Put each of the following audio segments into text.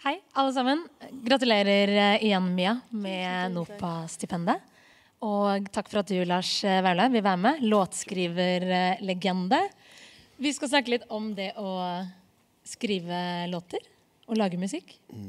Hei, alle sammen. Gratulerer igjen, Mia, med NOPA-stipendet. Og takk for at du, Lars Vaular, vil være med. Låtskriverlegende. Vi skal snakke litt om det å skrive låter og lage musikk.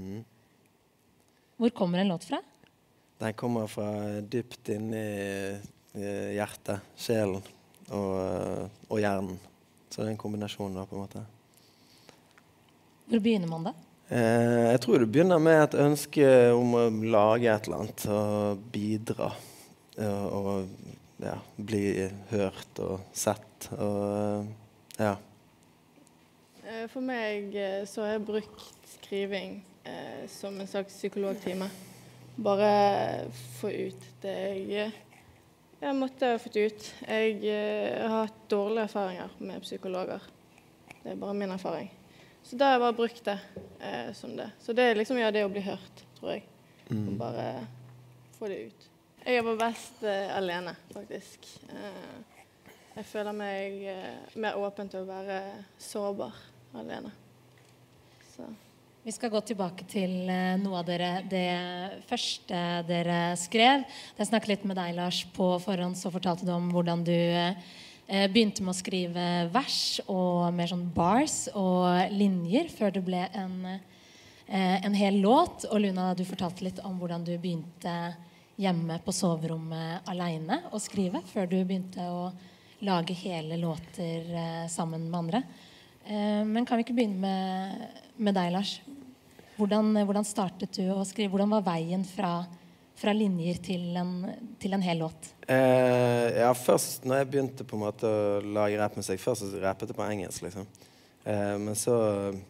Hvor kommer en låt fra? Den kommer fra dypt inn i hjertet, sjelen og hjernen. Så det er en kombinasjon da, på en måte. Hvor begynner man da? Jeg tror det begynner med et ønske om å lage et eller annet og bidra og ja, bli hørt og sett og ja. For meg så har jeg brukt skriving som en slags psykologtime. Bare få ut det jeg måtte ha fått ut. Jeg har hatt dårlige erfaringer med psykologer. Det er bare min erfaring. Så da har jeg bare brukt det som det. Så det er liksom det å bli hørt, tror jeg. Og bare få det ut. Jeg jobber best alene, faktisk. Jeg føler meg mer åpen til å være sårbar alene. Så. Vi skal gå tilbake til noe av det første dere skrev. Jeg snakket litt med deg, Lars, på forhånd, så fortalte du om hvordan du begynte med å skrive vers og mer sånn bars og linjer før det ble en hel låt. Og Luna, du fortalte litt om hvordan du begynte hjemme på soverommet alene å skrive, før du begynte å lage hele låter sammen med andre. Men kan vi ikke begynne med deg, Lars? Hvordan startet du å skrive? Hvordan var veien fra linjer til en hel låt? Ja, først når jeg begynte på en måte å lage rappmusikk, først så rappet jeg på engelsk, liksom. Men så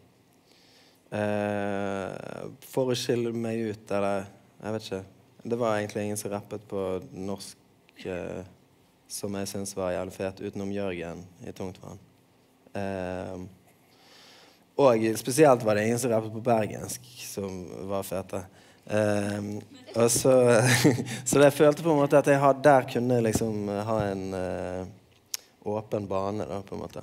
for å skille meg ut, eller jeg vet ikke, det var egentlig ingen som rappet på norsk som jeg synes var jævlig fet, utenom Jørgen i Tungtvann. Og spesielt var det ingen som rappet på bergensk som var fete. Og så jeg følte på en måte at jeg der kunne liksom ha en åpen bane da, på en måte.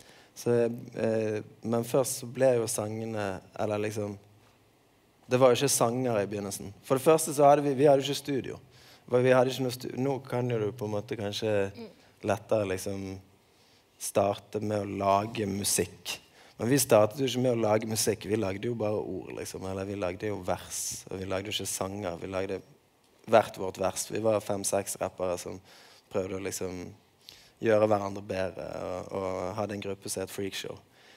Men først så ble jo sangene, eller liksom, det var jo ikke sanger i begynnelsen. For det første så hadde vi hadde ikke studio. Vi hadde ikke noe studio. Nå kan jo du på en måte kanskje lettere liksom starte med å lage musikk. Men vi startet jo ikke med å lage musikk, vi lagde jo bare ord, liksom, eller vi lagde jo vers, og vi lagde jo ikke sanger, vi lagde hvert vårt vers. Vi var 5-6 rappere som prøvde å liksom gjøre hverandre bedre, og hadde en gruppe som het Freakshow.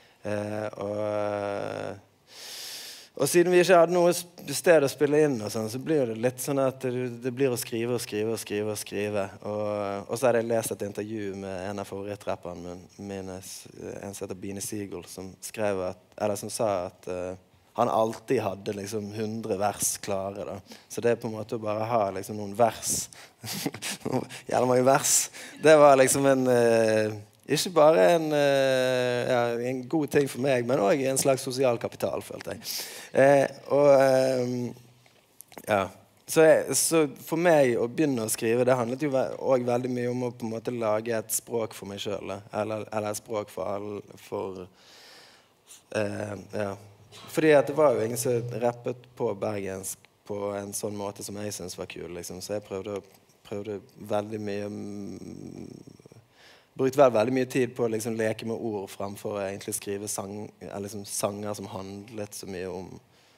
Og siden vi ikke hadde noe sted å spille inn og sånn, så blir det litt sånn at det blir å skrive og skrive og skrive og skrive. Og så hadde jeg lest et intervju med en av favorittrapperne mine, en som heter Beanie Siegel, som som sa at han alltid hadde liksom 100 vers klare da. Så det er på en måte å bare ha liksom noen vers. Gjelder mange vers. Det var liksom ikke bare en god ting for meg, men også en slags sosial kapital, følte jeg. Ja. Så for meg å begynne å skrive, det handlet jo også veldig mye om å på en måte lage et språk for meg selv, eller et språk for ja. Fordi at det var jo ingen som rappet på bergensk på en sånn måte som jeg synes var kul, liksom. Så jeg prøvde veldig mye brukte veldig mye tid på å liksom leke med ord fremfor å egentlig skrive sanger som handlet så mye om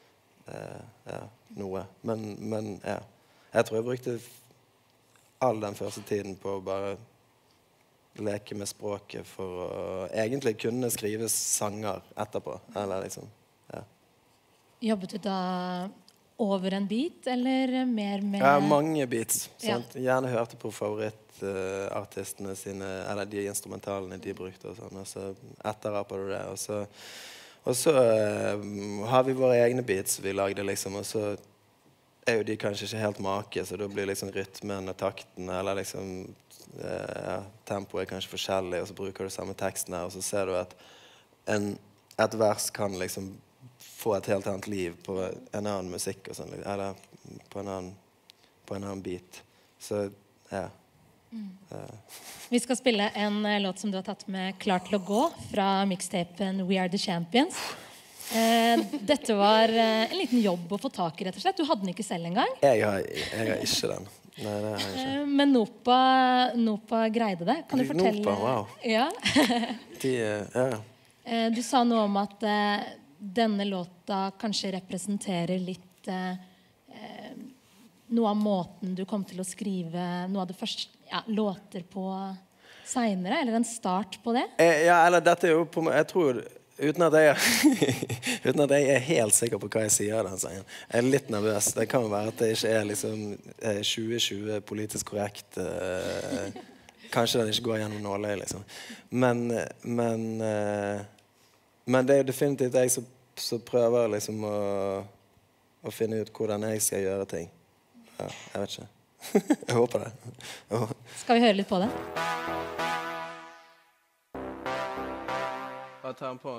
noe. Men ja, jeg tror jeg brukte all den første tiden på å bare leke med språket for å egentlig kunne skrive sanger etterpå. Eller liksom, ja. Jobbet du da over en beat, eller mer med... Ja, mange beats. Sant? Ja. Gjerne hørte på favorittartistene sine, eller de instrumentalene de brukte og sånn, og så etterrapper du det, og så har vi våre egne beats vi lagde liksom, og så er jo de kanskje ikke helt make, så da blir liksom rytmen og takten, eller liksom tempoet er kanskje forskjellig, og så bruker du samme teksten her, og så ser du at et vers kan liksom få et helt annet liv på en annen musikk og sånn, eller på en annen beat. Så, ja. Vi skal spille en låt som du har tatt med Klar til å gå fra mixtapen We Are The Champions. Dette var en liten jobb å få tak i, rett og slett. Du hadde den ikke selv engang. Jeg har ikke den. Nei, det har jeg ikke. Men Nopa greide det. Kan du fortelle? Nopa, wow. Ja. Ja. Du sa noe om at denne låta kanskje representerer litt noe av måten du kom til å skrive noe av det første låter på senere, eller en start på det? Ja, eller dette jo på jeg tror, uten at jeg er helt sikker på hva jeg sier den sangen. Jeg er litt nervøs. Det kan jo være at det ikke er liksom 2020 politisk korrekt. Kanskje den ikke går gjennom nåløy, liksom. Men det er jo definitivt jeg som prøver liksom å finne ut hvordan jeg skal gjøre ting. Ja, jeg vet ikke. Jeg håper det. Skal vi høre litt på det? Bare ta den på.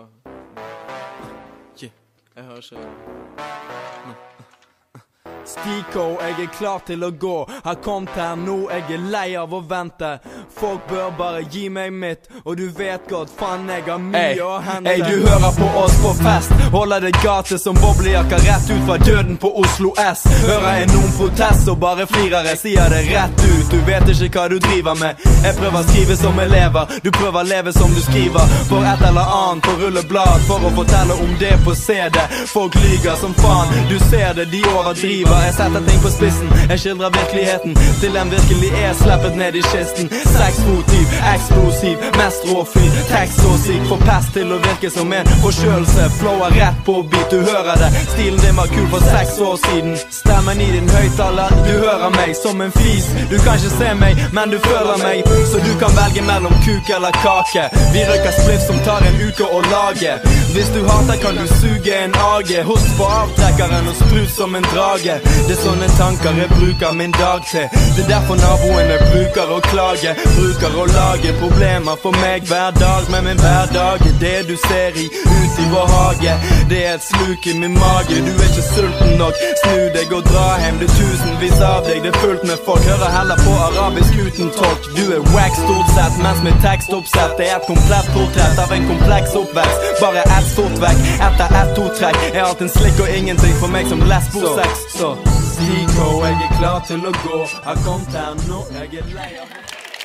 Jeg hører ikke. Stiko, jeg er klar til å gå. Har kommet her nå, jeg er lei av å vente. Folk bør bare gi meg mitt, og du vet godt, faen jeg har mye å hente. Du hører på oss på fest, holder det gate som boblejakker rett ut fra døden på Oslo S. Hører jeg noen protest og bare flirer, jeg sier det rett ut. Du vet ikke hva du driver med. Jeg prøver å skrive som elever, du prøver å leve som du skriver. For et eller annet på rulleblad, for å fortelle om det på CD. Folk lyger som faen, du ser det, de overdriver. Jeg setter ting på spissen, jeg skildrer virkeligheten til den virkelig er sleppet ned i kisten. Sexmotiv, eksplosiv, mest råfyr, tekst så syk, får pest til å virke som en forkjølelse. Flower rett på beat, du hører det, stilen din var kul for 6 år siden. Stemmen i din høyttaler, du hører meg som en fis. Du kan ikke se meg, men du føler meg, så du kan velge mellom kuk eller kake. Vi røkker spliff som tar en uke å lage. Hvis du hater kan du suge en age. Host på avtrekkeren og sprut som en drage. Det er sånne tanker jeg bruker min dag til. Det er derfor naboene bruker å klage. Bruker å lage problemer for meg hver dag. Men min hverdag er det du ser ut i vår hage. Det er et sluk i min mage. Du er ikke sulten nok, snu deg og dra hjem. Det er tusenvis av deg, det er fullt med folk. Hører heller på arabisk uten tolk. Du er wack stort sett, mens mitt tekstoppsett er et komplett portrett av en kompleks oppvekst. Bare ett stort vekk, etter ett ordtrekk. Jeg har hatt en slikk og ingenting for meg som lesbo-sex. Så Stiko, jeg er klar til å gå. Har kommet her nå, jeg er lei av.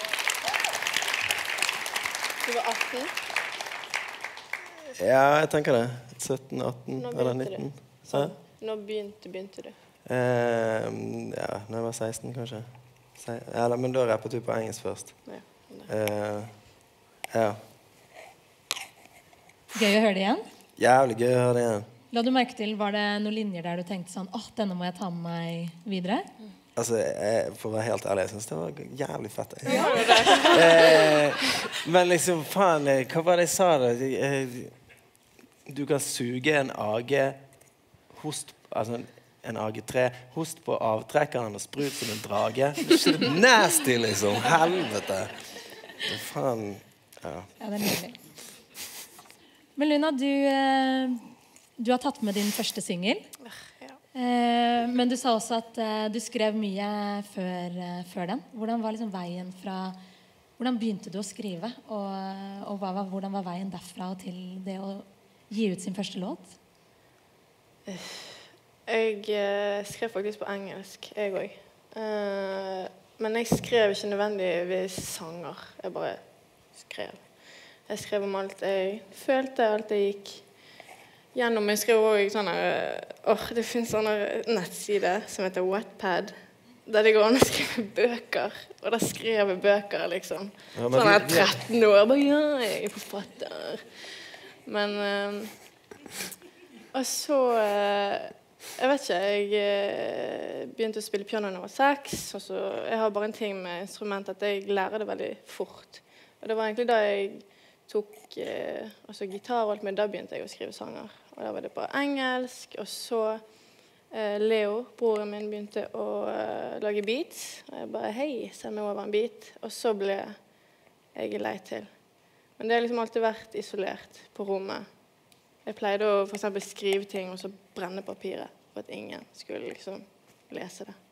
Du var 18? Ja, jeg tenker det. 17, 18 eller 19. Når begynte du? Ja, når jeg var 16 kanskje. Men da rappet du på engelsk først. Ja. Gøy å høre det igjen? Jævlig gøy å høre det igjen. La du merke til, var det noen linjer der du tenkte sånn, denne må jeg ta med meg videre? Altså, for å være helt ærlig, jeg synes det var jævlig fett. Men liksom, faen, hva var det jeg sa da? Du kan suge en age, altså en AG3, host på avtrekkeren og sprut som en drage. Det er ikke nasty, liksom. Helvete. Faen, ja. Ja, det er nydelig. Men Luna, du har tatt med din første single. Ja. Men du sa også at du skrev mye før den. Hvordan var liksom veien fra... Hvordan begynte du å skrive? Og hvordan var veien derfra til det å gi ut sin første låt? Jeg skrev faktisk på engelsk, jeg også. Men jeg skrev ikke nødvendigvis sanger. Jeg bare skrev. Jeg skrev om alt jeg følte, alt jeg gikk gjennom. Jeg skrev også sånne, det finnes sånne nettsider som heter Wattpad, der det går an å skrive bøker. Og da skrev jeg bøker, liksom. Ja, sånn jeg 13 år, bare, ja, jeg er forfatter. Men, og så, jeg vet ikke, jeg begynte å spille piano da jeg var 6, og så, jeg har bare en ting med instrument, at jeg lærer det veldig fort. Og det var egentlig da jeg tok gitar og alt, men da begynte jeg å skrive sanger. Og da var det på engelsk, og så Leo, broren min, begynte å lage beats. Og jeg bare, hei, send meg over en beat. Og så ble jeg lei til. Men det har liksom alltid vært isolert på rommet. Jeg pleide å for eksempel skrive ting og så brenne papiret, for at ingen skulle liksom lese det.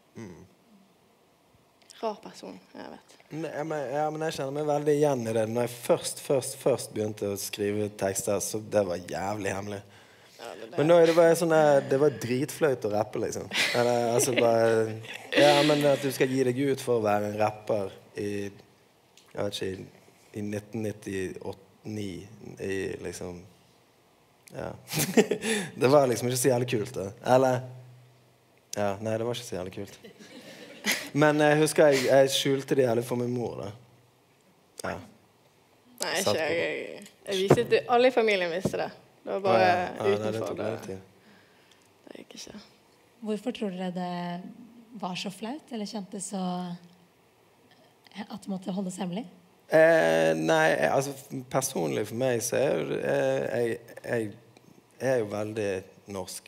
Rar person, jeg vet. Ja, men jeg kjenner meg veldig igjen i det. Når jeg først begynte å skrive tekster, så det var jævlig hemmelig. Ja, Men nå det var sånn det var dritfløyt å rappe, liksom. Eller, altså bare... Ja, men at du skal gi deg ut for å være en rapper i... Jeg vet ikke, i 1998-9, i liksom... Ja. Det var liksom ikke så jævlig kult, da. Eller... Ja, nei, det var ikke så jævlig kult. Men jeg husker jeg skjulte det jævlig for min mor, da. Ja. Nei, ikke jeg visste det. Alle i familien visste det. Det var bare utenfor. Det gikk ikke. Hvorfor tror dere det var så flaut, eller kjentes så at det måtte holdes hemmelig? Nei, altså personlig for meg så jeg jo veldig norsk.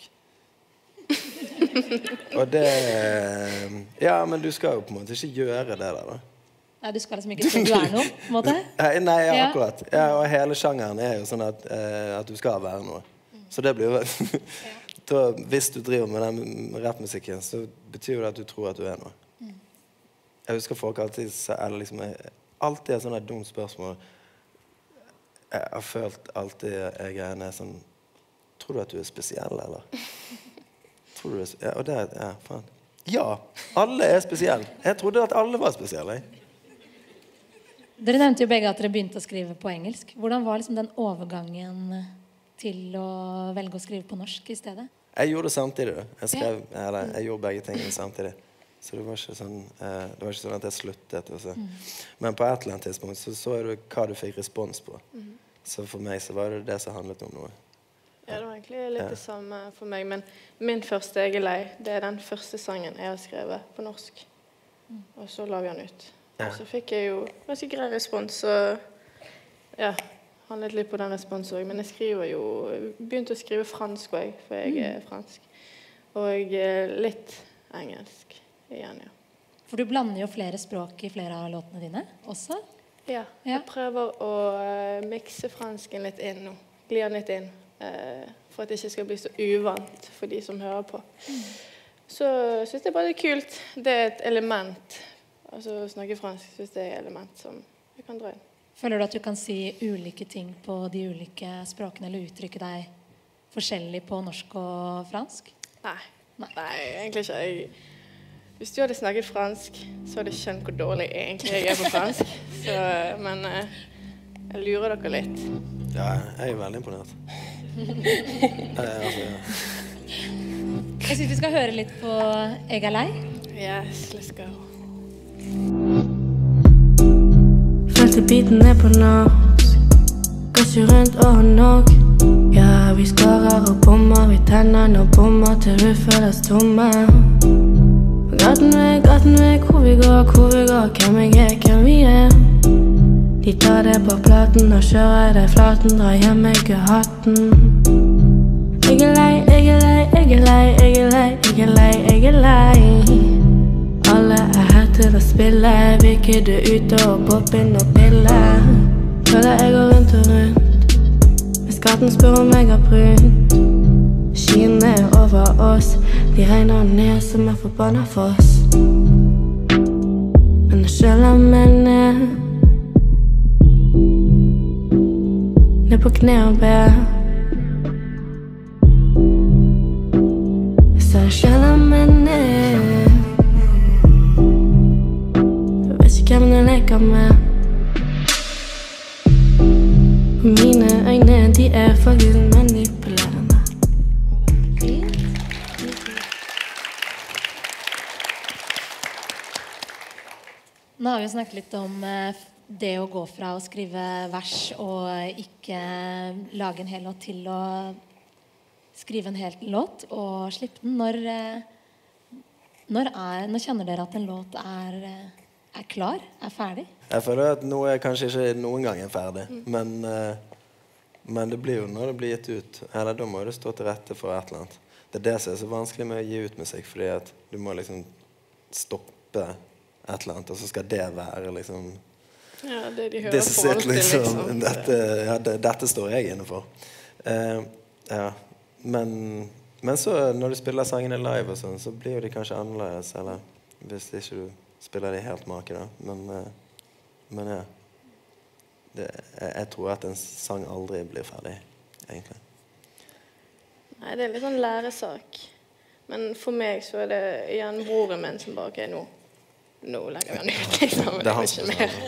Og det... Ja, men du skal jo på en måte ikke gjøre det der, da. Nei, du skal liksom ikke tro du noe, på en måte? Nei, akkurat. Ja, og hele sjangeren jo sånn at du skal være noe. Så det blir jo... Da, hvis du driver med den rappmusikken, så betyr det at du tror at du noe. Jeg husker folk alltid, eller liksom, alltid sånne dumme spørsmål. Jeg har følt alltid jeg sånn, tror du at du spesiell, eller? Tror du ja, og det ja, faen. Ja, alle spesielle. Jeg trodde at alle var spesielle. Dere nevnte jo begge at dere begynte å skrive på engelsk. Hvordan var liksom den overgangen til å velge å skrive på norsk i stedet? Jeg gjorde det samtidig. Jeg gjorde begge tingene samtidig. Så det var ikke sånn at jeg sluttet. Men på et eller annet tidspunkt så du hva du fikk respons på. Så for meg så var det som handlet om noe. Ja, det var egentlig litt det samme for meg. Men min første Jeg lei, det den første sangen jeg har skrevet på norsk. Og så la vi den ut. Og så fikk jeg jo ganske grei respons, og ja, handlet litt på den responsen også. Men jeg skriver jo, begynte å skrive fransk også, for jeg fransk. Og litt engelsk igjen, ja. For du blander jo flere språk i flere av låtene dine også? Ja, jeg prøver å mikse fransken litt inn nå. Gli den litt inn, for at det ikke skal bli så uvant for de som hører på. Så synes jeg bare det kult. Det et element. Altså å snakke fransk synes det et element som jeg kan dra inn. Føler du at du kan si ulike ting på de ulike språkene, eller uttrykke deg forskjellig på norsk og fransk? Nei, egentlig ikke. Hvis du hadde snakket fransk, så hadde jeg skjønt hvor dårlig egentlig jeg på fransk. Så, men jeg lurer dere litt. Ja, jeg veldig imponert. Jeg synes vi skal høre litt på Jeg lei. Yes, let's go. Følte biten på norsk, gasser rundt og har nok. Ja, vi skarer og bommer, vi tenner og bommer til vi føles tomme. Gaten vekk, hvor vi går, hvem jeg hvem vi De tar det på platen og kjører det flaten, drar hjem jeg hatten. Jeg lei, alle her til å spille, vil ikke du ute og poppe inn og pille. Føler jeg går rundt og rundt, hvis gaten spør om jeg har brunt. Skyene over oss, de regner ned som en forbannet foss. Men jeg skjøler meg ned på kne og ber. Så jeg skjøler meg ned, jeg vet ikke hvem jeg leker med. Mine øyne, de faktisk manipulerende. Nå har vi snakket litt om det å gå fra å skrive vers og ikke lage en hel låt til å skrive en hel låt og slippe den. Når kjenner dere at en låt er klar, er ferdig? Jeg føler at noe kanskje ikke noen gang ferdig, men det blir jo når det blir gitt ut. Eller da må det stå til rette for et eller annet. Det det som så vanskelig med å gi ut musikk, fordi at du må liksom stoppe et eller annet, og så skal det være liksom... Ja, det de hører på alltid, liksom. Dette står jeg inne for. Ja, men så når du spiller sangene live og sånn, så blir de kanskje annerledes, eller hvis ikke du spiller de helt make da. Men ja, jeg tror at en sang aldri blir ferdig, egentlig. Nei, det er litt sånn læresak. Men for meg så er det igjen broren min som bare, ok, nå legger vi han ut, liksom. Det er han som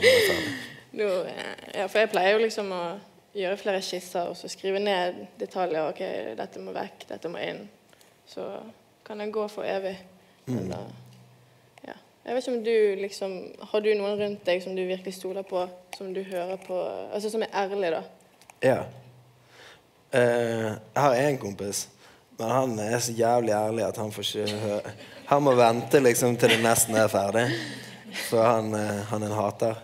for jeg pleier jo liksom å gjøre flere skisser, og så skrive ned detaljer, ok, dette må vekk, dette må inn. Så kan jeg gå for evig. Men da, ja. Jeg vet ikke om du liksom, har du noen rundt deg som du virkelig stoler på, som du hører på, altså som er ærlig da? Ja. Jeg har en kompis, men han er så jævlig ærlig at han får ikke høre. Han må vente liksom til det nesten er ferdig, for han er en hater.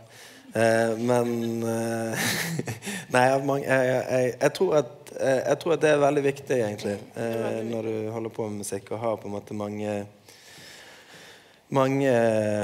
Nei, jeg tror at det er veldig viktig egentlig, når du holder på med musikk, og har på en måte mange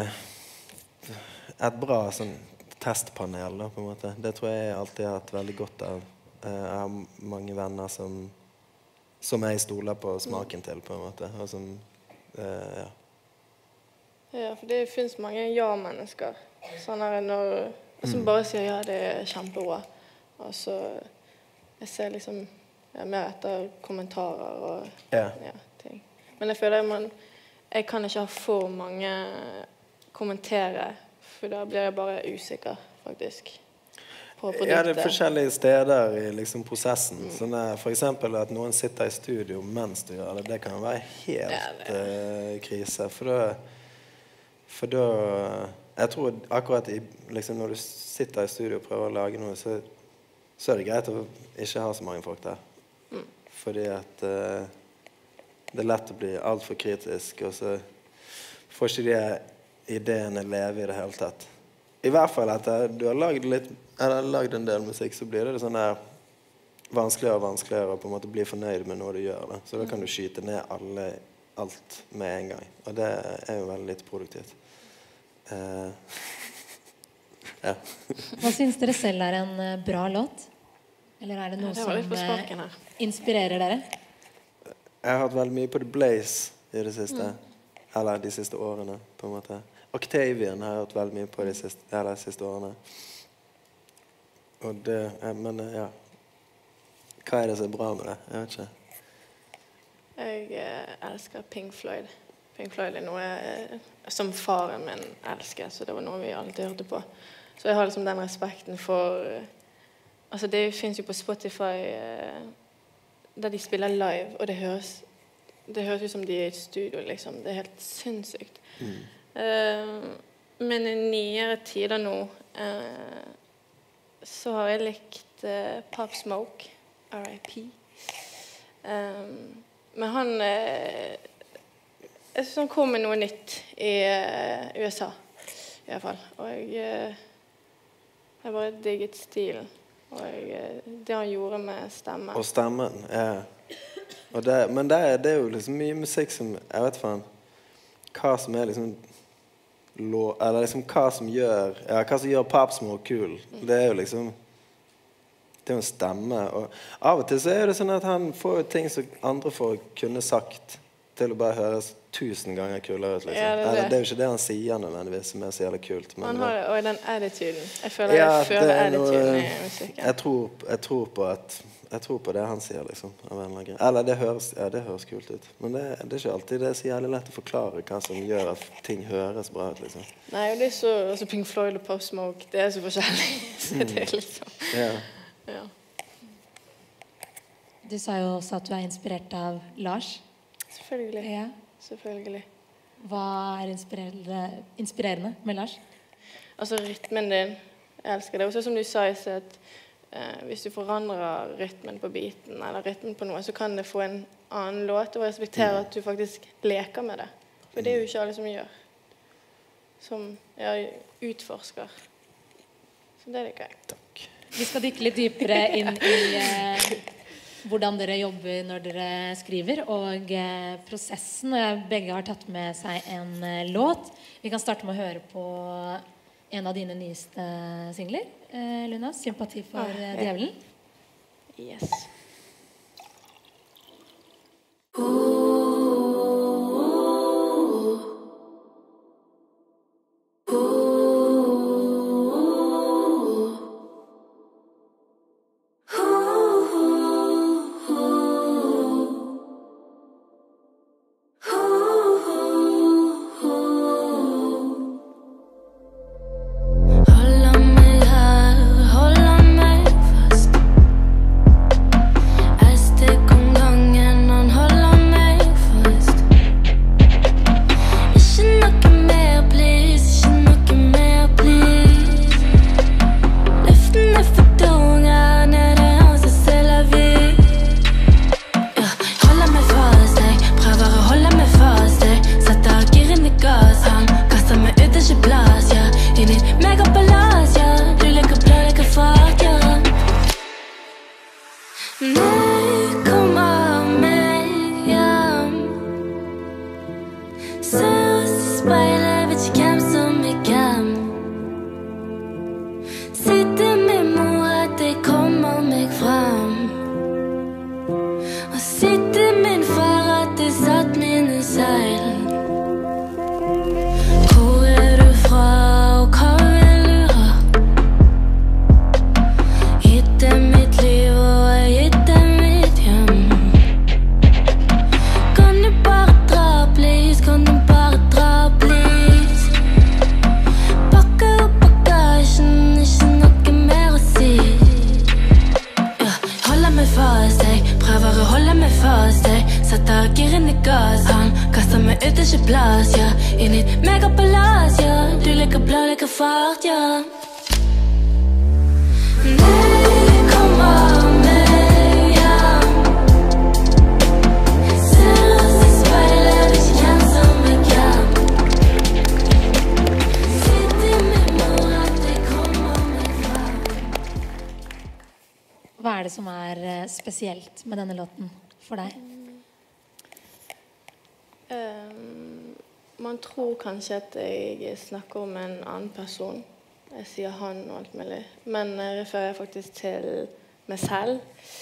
et bra sånn testpanel da, på en måte. Det tror jeg alltid har hatt veldig godt av. Jeg har mange venner som jeg stoler på smaken til, på en måte, og som, ja. Ja, for det finnes mange ja-mennesker, sånn her som bare sier ja, det er kjempebra, og så jeg ser liksom mer etter kommentarer og ting. Men jeg føler jeg kan ikke ha for mange kommentere, for da blir jeg bare usikker, faktisk. Ja, det er forskjellige steder i liksom prosessen. Sånn for eksempel at noen sitter i studio mens du gjør det, det kan være helt krise. For da jeg tror akkurat liksom, når du sitter i studio og prøver å lage noe, så er det greit å ikke ha så mange folk der. Fordi at det er lett å bli alt for kritisk, og så får ikke de ideene leve i det hele tatt. I hvert fall etter du har lagd en del musikk, så blir det sånn der vanskeligere og vanskeligere å på en måte bli fornøyd med noe du gjør. Da. Så da kan du skyte ned alt med en gang. Og det er jo veldig litt produktivt. Ja. Hva synes dere selv er en bra låt? Eller er det noe som inspirerer dere? Jeg har hatt veldig mye på The Blaze i det siste. Eller de siste årene, på en måte. Octavian har jeg hørt veldig mye på de siste årene. Og det, men ja, hva er det som er bra med det? Jeg vet ikke. Jeg elsker Pink Floyd. Pink Floyd er noe som faren min elsker, så det var noe vi alltid hørte på. Så jeg har liksom den respekten for, altså det finnes jo på Spotify, der de spiller live, og det høres ut som de er i et studio, liksom. Det er helt sinnssykt. Men i nyere tider nå så har jeg likt Pop Smoke, R.I.P. Men han jeg synes han kom med noe nytt i USA i hvert fall, og jeg bare digget stilen, og det han gjorde med stemmen. Og stemmen, ja. Og men det er jo liksom mye musikk som, jeg vet faen, hva som er liksom eller liksom hva som gjør Pop Smoke kul. Det er jo liksom, det er jo en stemme, og av og til så er det sånn at han får ting som andre får kunne sagt til å bare høres 1000 ganger kulere ut, liksom. Ja, det er jo ikke det han sier nødvendigvis som er så jævlig kult, men han har og den attituden. Jeg føler attituden i musikken. Jeg tror på det han sier, liksom, av en eller annen. Eller det høres kult ut. Men det er ikke alltid det er så jævlig lett å forklare hva som gjør at ting høres bra ut, liksom. Nei, og det er så, altså Pink Floyd og Pop Smoke, det er så forskjellig. Så det er liksom, ja. Du sa jo også at du er inspirert av Lars. Selvfølgelig. Ja. Selvfølgelig. Hva er inspirerende med Lars? Altså rytmen din, jeg elsker det. Også som du sa i sted, at hvis du forandrer rytmen på beaten eller rytmen på noe, så kan det få en annen låt, og respektere at du faktisk leker med det. For det er jo ikke alle som gjør. Som utforsker. Så det er det gøy. Takk. Vi skal dykke litt dypere inn i hvordan dere jobber når dere skriver, og prosessen. Begge har tatt med seg en låt. Vi kan starte med å høre på en av dine nyeste singler, Luna, 'Sympati for djevelen'. Yes. ikke plass, ja. I ditt megapalass, ja. Du liker blå, liker fart, ja. Nei, kom av meg, ja. Ser oss i speilet, ikke kjenn som jeg kan. Sitt i min mor at jeg kommer meg fra. Hva det som spesielt med denne låten for deg? Man tror kanskje at jeg snakker om en annen person. Jeg sier han og alt mulig. Men jeg refererer faktisk til meg selv.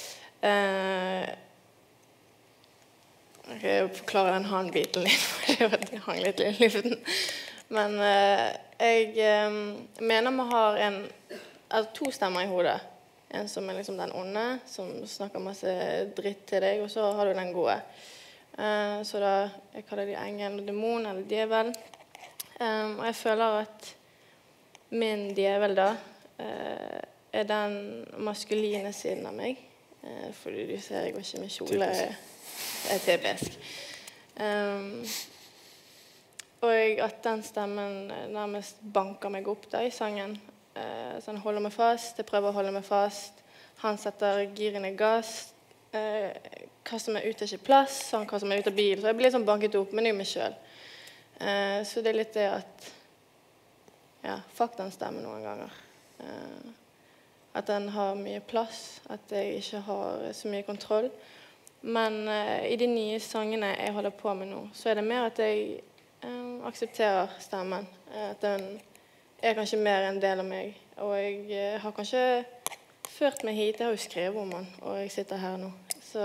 Jeg forklarer den han-biten litt, for det hang litt i luften. Men jeg mener man har to stemmer i hodet. En som liksom den onde, som snakker masse dritt til deg, og så har du den gode. Så da, jeg kaller de engel og demon eller djevel. Og jeg føler at min djevel da den maskuline siden av meg. Fordi du ser, jeg går ikke med kjole. Jeg typisk. Og at den stemmen nærmest banker meg opp da i sangen. Så han holder meg fast, jeg prøver å holde meg fast. Han setter giren i gass. Kaster meg ut av ikke plass, han kaster meg ut av bil. Så jeg blir sånn banket opp, men det meg selv. Så det litt det at fuck den stemmen noen ganger. At den har mye plass, at jeg ikke har så mye kontroll. Men i de nye sangene jeg holder på med nå, så det mer at jeg aksepterer stemmen. At den kanskje mer en del av meg. Og jeg har kanskje ført meg hit, jeg har jo skrevet om den, og jeg sitter her nå. Så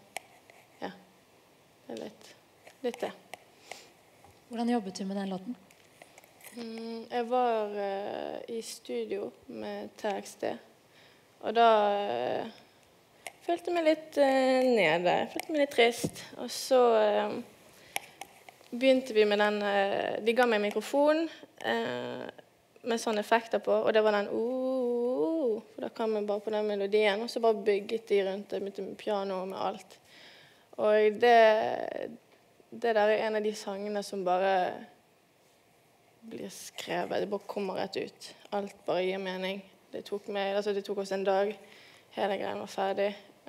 det litt det. Hvordan jobbet du med den låten? Jeg var i studio med TXT, og da følte jeg meg litt nede, følte meg litt trist. Og så begynte vi med den, de ga meg en mikrofon med sånne effekter på, og det var den for da kom jeg bare på den melodien, og så bare bygget de rundt det med piano og med alt. Og det der en av de sangene som bare blir skrevet, det bare kommer rett ut. Alt bare gir mening. Det tok oss en dag, hele greien var ferdig.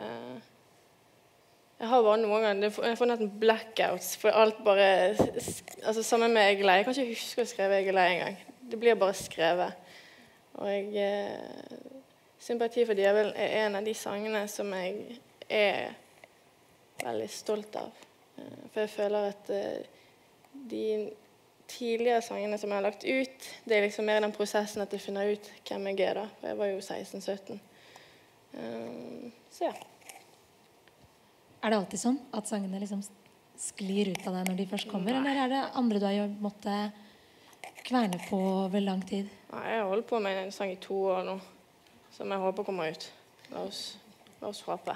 Jeg har bare noen ganger, jeg får nesten blackouts, for alt bare, sammen med Egelei, jeg kan ikke huske å skrive Egelei en gang. Det blir bare skrevet. Og Sympati for djevelen en av de sangene som jeg veldig stolt av. For jeg føler at de tidligere sangene som jeg har lagt ut, det liksom mer den prosessen at jeg finner ut hvem jeg da. For jeg var jo 16-17. Så ja. Det alltid sånn at sangene liksom sklir ut av deg når de først kommer? Nei. Eller det andre du har måttet kverne på over lang tid? Nei, jeg har holdt på med en sang i 2 år nå, som jeg håper kommer ut. La oss håpe.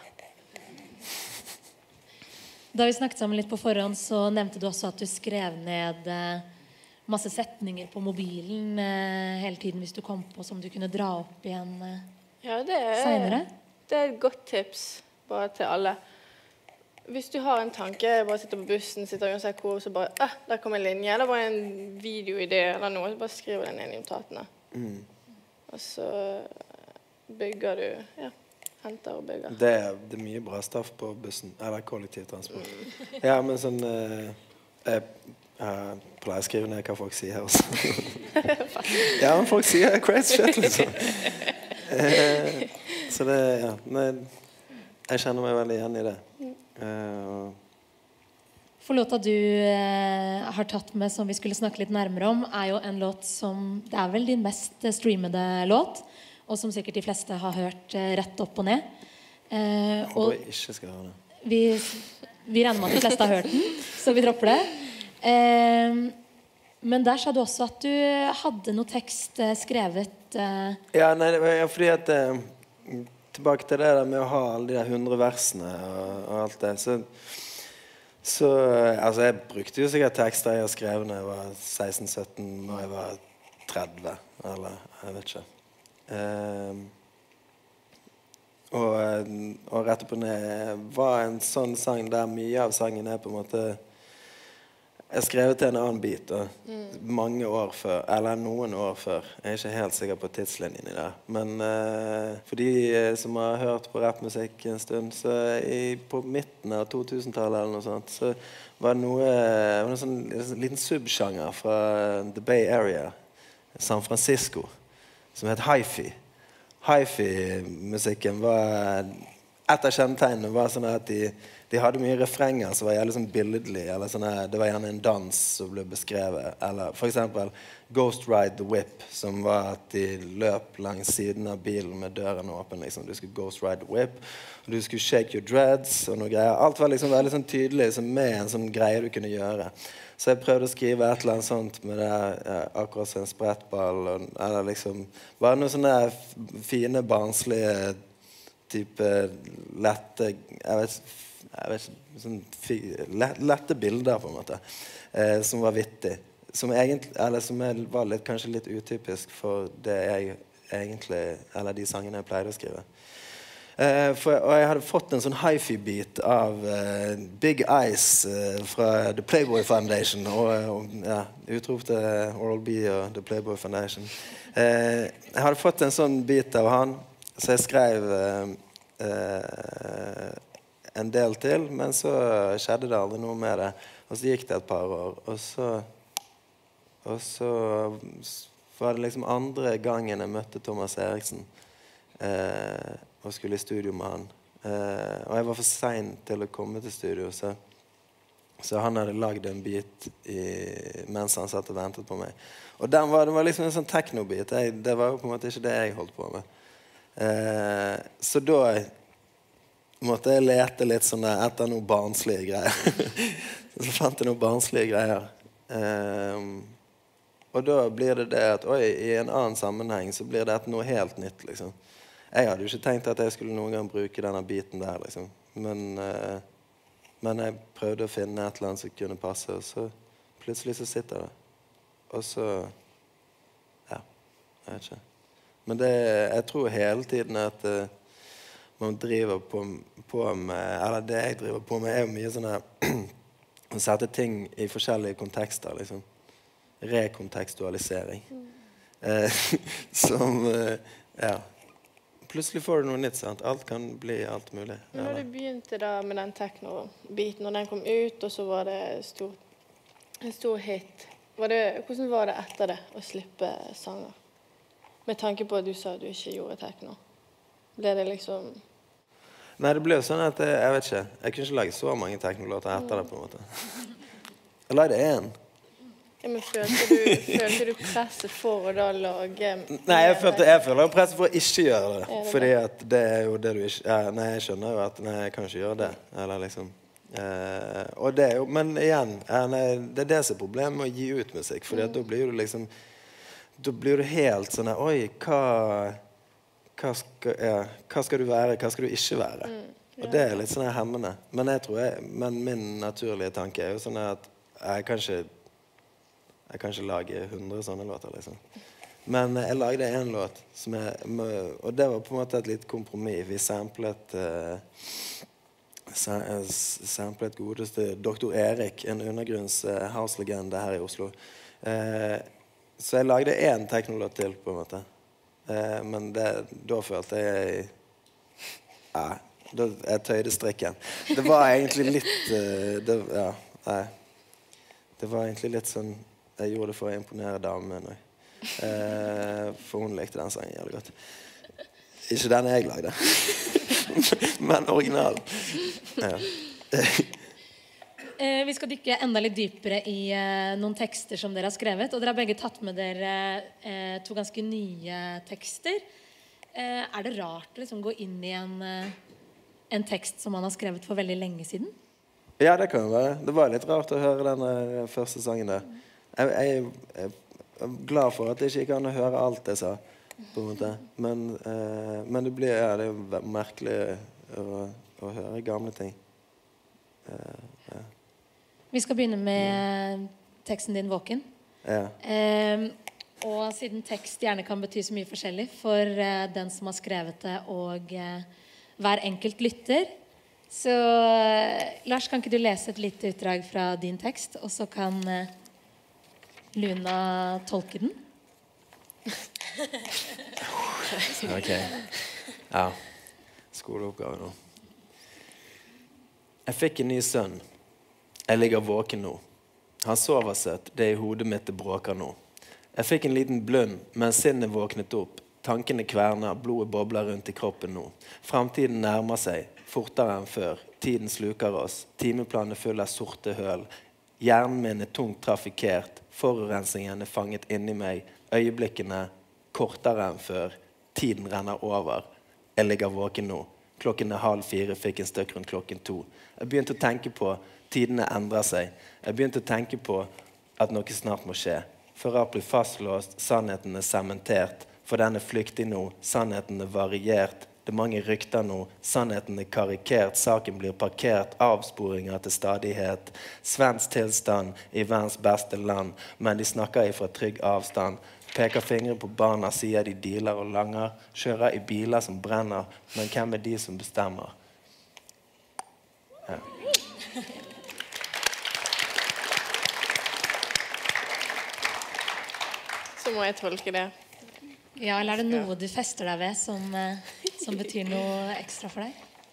Da vi snakket sammen litt på forhånd, så nevnte du også at du skrev ned masse setninger på mobilen hele tiden hvis du kom på som du kunne dra opp igjen senere. Det et godt tips bare til alle. Hvis du har en tanke, bare sitter på bussen, sitter uansett hvor, så bare, der kommer en linje, eller bare en videoidé eller noe, så bare skriver den inn i notatene. Og så bygger du, henter og bygger. Det er mye bra stoff på bussen, eller kollektivtransport. Ja, men sånn, jeg pleier å skrive ned hva folk sier også. Ja, men folk sier crazy shit, liksom. Så det, jeg kjenner meg veldig igjen i det. For låta du har tatt med som vi skulle snakke litt nærmere om, jo en låt som, det vel din mest streamede låt, og som sikkert de fleste har hørt rett opp og ned. Og ikke skal høre det. Vi regner med at de fleste har hørt den, så vi dropper det. Men der sa du også at du hadde noe tekst skrevet. Ja, nei, fordi at tilbake til det der med å ha alle de der 100 versene og alt det, så altså jeg brukte jo sikkert tekster jeg har skrevet når jeg var 16-17, når jeg var 30, eller jeg vet ikke. Og Rett opp og ned var en sånn sang der mye av sangen på en måte Jeg skrev til en annen bit da, mange år før, eller noen år før. Jeg ikke helt sikker på tidslinjen I det. Men for de som har hørt på rappmusikk en stund, så på midten av 2000-tallet eller noe sånt, så var det en sånn liten subsjanger fra The Bay Area, San Francisco, som het hi-fi. Hi-fi-musikken var... Et av kjennetegnene var sånn at de hadde mye refrenger som var jævlig sånn billedlig, eller sånn det var gjerne en dans som ble beskrevet, eller for eksempel Ghost Ride the Whip, som var at de løp langs siden av bilen med døren åpen, liksom. Du skulle Ghost Ride the Whip, og du skulle Shake Your Dreads og noe greier. Alt var liksom veldig sånn tydelig, som med en sånn greie du kunne gjøre. Så jeg prøvde å skrive et eller annet sånt med det, akkurat som en sprettball, eller liksom, bare noen sånne fine, barnslige type lette, jeg vet sånn lette bilder på en måte, som var vittig, som egentlig, eller som var litt, kanskje litt utypisk for det jeg egentlig, eller de sangene jeg pleide å skrive. Og jeg hadde fått en sånn hi-fi-beat av Big Ice fra The Playboy Foundation, og ja, utropte Oral B og The Playboy Foundation. Jeg hadde fått en sånn beat av han, så jeg skrev en del til, men så skjedde det aldri noe med det. Og så gikk det et par år, og så var det liksom andre gangen jeg møtte Thomas Eriksen og skulle I studio med han. Og jeg var for sen til å komme til studio, så han hadde laget en beat mens han satt og ventet på meg. Og det var liksom en sånn techno-beat. Det var jo på en måte ikke det jeg holdt på med. Så da måtte jeg lete litt sånn etter noen barnslige greier. Så fant jeg noen barnslige greier. Og da blir det at I en annen sammenheng så blir det noe helt nytt liksom. Jeg hadde jo ikke tenkt at jeg skulle noen gang bruke denne biten der liksom. Men jeg prøvde å finne et eller annet som kunne passe, og så plutselig så sitter det. Og så ja, jeg vet ikke. Men jeg tror hele tiden at man driver på med, eller det jeg driver på med jo mye sånne å sette ting I forskjellige kontekster liksom. Rekontekstualisering. Som ja, plutselig får du noe nytt, sant? Alt kan bli alt mulig. Men når du begynte da med den techno-biten, når den kom ut, og så var det en stor hit, hvordan var det etter det å slippe sanger? Med tanke på at du sa at du ikke gjorde techno. Ble det liksom... Nei, det ble jo sånn at jeg vet ikke. Jeg kunne ikke lage så mange techno-låter etter det på en måte. Jeg lagde en. Ja, men følte du presset for å da lage... Nei, jeg føler presset for å ikke gjøre det. Fordi at det jo det du ikke... nei, jeg skjønner jo at nei, jeg kan ikke gjøre det. Eller liksom... og det jo... Men igjen, det det som problemet med å gi ut musikk. Fordi at da blir du liksom... Da blir du helt sånn oi, hva skal du være, hva skal du ikke være? Og det litt sånn hemmende. Men min naturlige tanke jo sånn at jeg kan ikke lage 100 sånne låter liksom. Men jeg lagde en låt og det var på en måte et litt kompromiss. Vi samplet godeste Dr. Erik, en undergrunns house-legende her I Oslo. Så jeg lagde en technolåt til på en måte. Men da følte jeg jeg tøyde strikken. Det var egentlig litt det var egentlig litt sånn jeg gjorde det for å imponere damen for hun likte den sangen jævlig godt. Ikke den jeg lagde. Men original. Ja. Vi skal dykke enda litt dypere I noen tekster som dere har skrevet, og dere har begge tatt med dere to ganske nye tekster. Det rart å liksom gå inn I en tekst som man har skrevet for veldig lenge siden? Ja, det kan være. Det var litt rart å høre den første sangen der. Jeg glad for at jeg ikke kan høre alt jeg sa, på en måte. Men det det jo merkelig å høre gamle ting. Ja. Vi skal begynne med teksten din Våken. Ja. Og siden tekst gjerne kan bety så mye forskjellig for den som har skrevet det og hver enkelt lytter, Så Lars, kan ikke du lese et lite utdrag fra din tekst, og så kan Luna tolke den? Ok. Ja. Skoleoppgave nå. Jeg fikk en ny sønn. Jeg ligger våken nå. Han sover søtt, det i hodet mitt det bråker nå. Jeg fikk en liten blund, men sinnet våknet opp. Tankene kverner, blodet bobler rundt i kroppen nå. Fremtiden nærmer seg, fortere enn før. Tiden sluker oss. Timeplanen er full av sorte høl. Hjernen min er tungt trafikert. Forurensningen er fanget inni meg. Øyeblikkene kortere enn før. Tiden renner over. Jeg ligger våken nå. Klokken er 3:30, fikk en støkk rundt klokken 2. Jeg begynte å tenke på tidene endrer seg. Jeg begynte å tenke på at noe snart må skje. Forrap blir fastlåst, sannheten er sementert. For den er flyktig nå, sannheten er variert. Det er mange rykter nå, sannheten er karikert. Saken blir parkert, avsporinger til stadighet. Svensk tilstand i verdens beste land, men de snakker ifra trygg avstand. Peker fingre på barna, sier de dealer og langer. Kjører i biler som brenner, men hvem er de som bestemmer? Ja. Så må jeg tolke det. Ja, eller er det noe du fester deg ved som betyr noe ekstra for deg?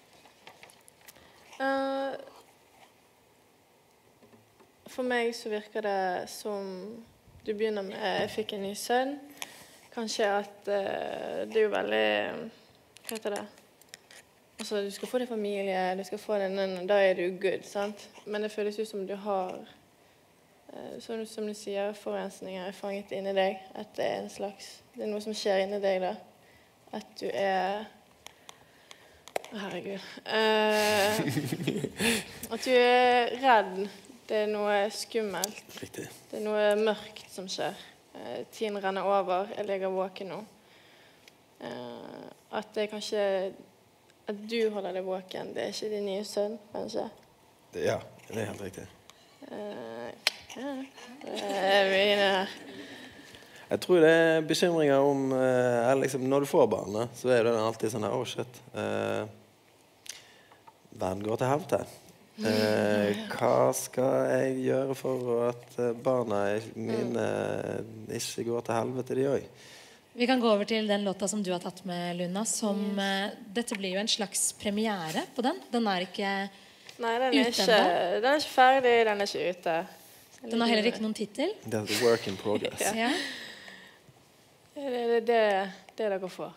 For meg så virker det som du begynner med jeg fikk en ny sønn. Kanskje at det er jo veldig, hva heter det? Altså, du skal få deg familie, du skal få den, da er du good, sant? Men det føles ut som du har, som du sier, forurensninger er fanget inni deg. At det er en slags, det er noe som skjer inni deg da. At du er, herregud, at du er redd. Det er noe skummelt. Riktig. Det er noe mørkt som skjer. Tiden renner over, jeg ligger våken nå. At det er kanskje, at du holder deg våken, det er ikke din nye sønn, kanskje? Ja, det er helt riktig. Ja, det er mye her. Jeg tror det er bekymringer om, liksom, når du får barn, så er det alltid sånn her, shit, verden går til helvete. Hva skal jeg gjøre for at barna mine ikke går til helvete de også? Vi kan gå over til den låta som du har tatt med, Luna, som, dette blir jo en slags premiere på den. Den er ikke Nei, den er ikke ferdig, den er ikke ute. Den har heller ikke noen titel. Det er work in progress. Ja. Det er det dere får.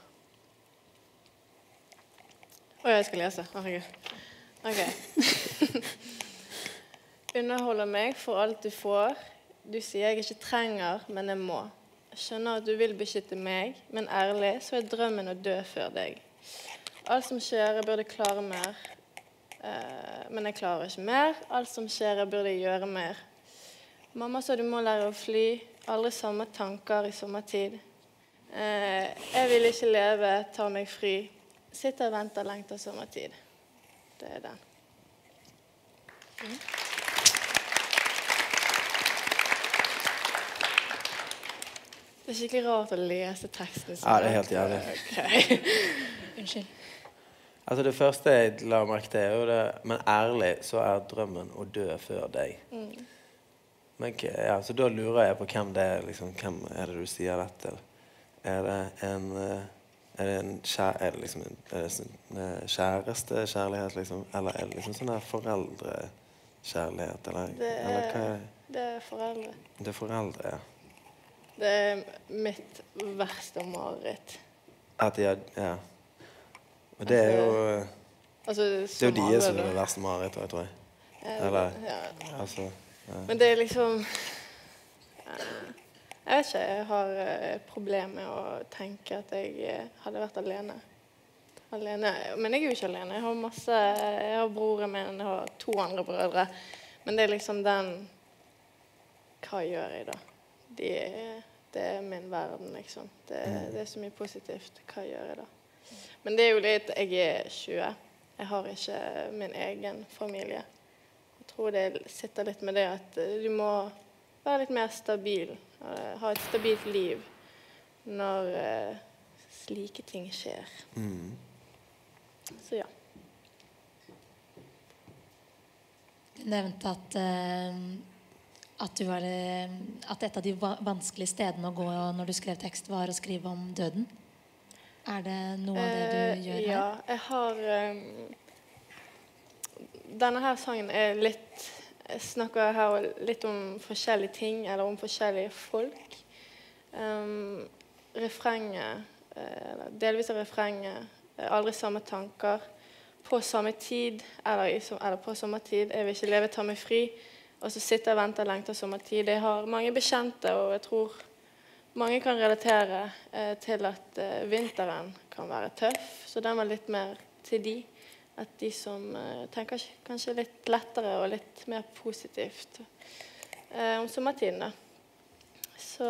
Jeg skal lese. Herregud. Ok. Underholder meg for alt du får. Du sier jeg ikke trenger, men jeg må. Jeg skjønner at du vil beskytte meg, men ærlig så er drømmen å dø før deg. Alt som skjer, jeg burde klare mer. Men jeg klarer ikke mer. Alt som skjer, jeg burde gjøre mer. Mamma sa du må lære å fly. Aldri samme tanker i sommertid. Jeg vil ikke leve, ta meg fri. Sitter og venter, lengter sommertid. Det er den. Det er skikkelig rart å lese teksten. Ja, det er helt jævlig. Okay. Unnskyld. Altså det første jeg la merke til er jo det, men ærlig så er drømmen å dø før deg. Men ja, så da lurer jeg på hvem det er, liksom, hvem er det du sier dette til? Er det en kjæreste kjærlighet, liksom? Eller er det liksom sånn her foreldrekjærlighet? Eller hva er det? Det er foreldre. Det er foreldre, ja. Det er mitt verste mareritt. At ja. Og det er jo altså, det er jo de som er det verste mareritt, tror jeg. Eller, ja. Altså, ja. Men det er liksom jeg vet ikke, jeg har et problem med å tenke at jeg hadde vært alene. Men jeg er jo ikke alene. Jeg har broren min, jeg har 2 andre brødre. Men det er liksom den, hva gjør jeg da? Det er min verden, liksom. Det er så mye positivt. Hva gjør jeg da? Men det er jo litt, jeg er 20. Jeg har ikke min egen familie. Jeg tror det sitter litt med det at du må være litt mer stabil. Ha et stabilt liv når slike ting skjer. Så ja. nevnte at et av de vanskelige stedene å gå når du skrev tekst var å skrive om døden. Er det noe av det du gjør her? Ja, jeg har... Denne her sangen litt... Jeg snakker her litt om forskjellige ting, eller om forskjellige folk. Refrenget, delvis av refrenget, aldri samme tanker, på samme tid, eller på sommertid, jeg vil ikke leve, ta meg fri, og så sitter jeg og venter lengter sommertid. Jeg har mange bekjente, og jeg tror mange kan relatere til at vinteren kan være tøff, så den var litt mer til de. At de som tenker kanskje litt lettere og litt mer positivt om sommertiden da. Så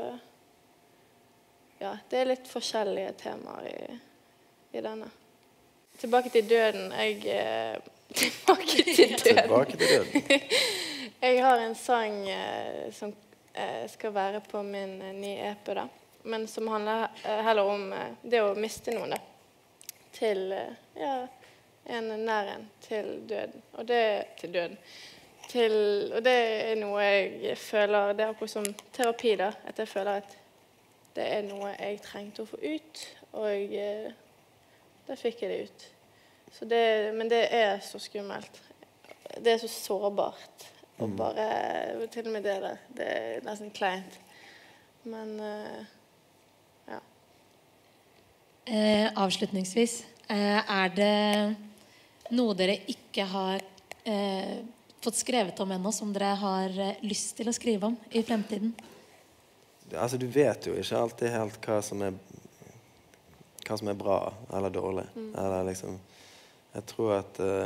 ja, det litt forskjellige temaer i denne. Tilbake til døden. Tilbake til døden. Jeg har en sang som skal være på min nye EP da, men som handler heller om det å miste noen da. Til, en nær en til døden. Og det noe jeg føler, det akkurat som terapi da, at jeg føler at det noe jeg trengte å få ut, og da fikk jeg det ut. Men det så skummelt. Det så sårbart. Og bare, til og med det der, det nesten kleint. Men, ja. Avslutningsvis, det noe dere ikke har fått skrevet om ennå, som dere har lyst til å skrive om i fremtiden? Altså, du vet jo ikke alltid helt hva som er bra eller dårlig. Eller liksom, jeg tror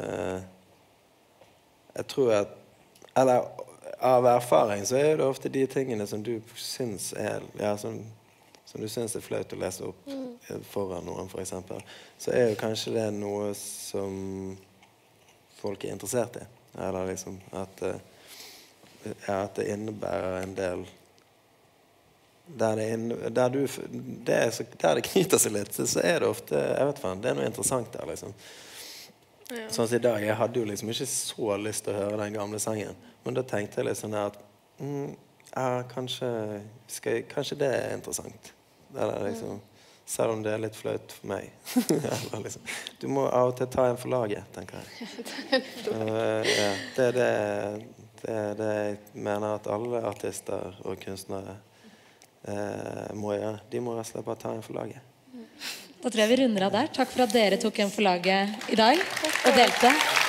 at eller av erfaring så det ofte de tingene som du syns som du syns flaut å lese opp foran noen, for eksempel, så jo kanskje det noe som folk interessert i. Eller liksom at det innebærer en del der det knyter seg litt, så det ofte, jeg vet ikke, det noe interessant der, liksom. Ja. Sånn som i dag, jeg hadde jo liksom ikke så lyst til å høre den gamle sangen, men da tenkte jeg litt sånn at kanskje det interessant. Eller liksom, selv om det litt flaut for meg. Eller liksom, du må av og til ta en for laget, tenker jeg. Det jeg mener at alle artister og kunstnere må gjøre. De må rett og slett bare ta en for laget. Da tror jeg vi runder av der. Takk for at dere tok en for laget i dag og delte.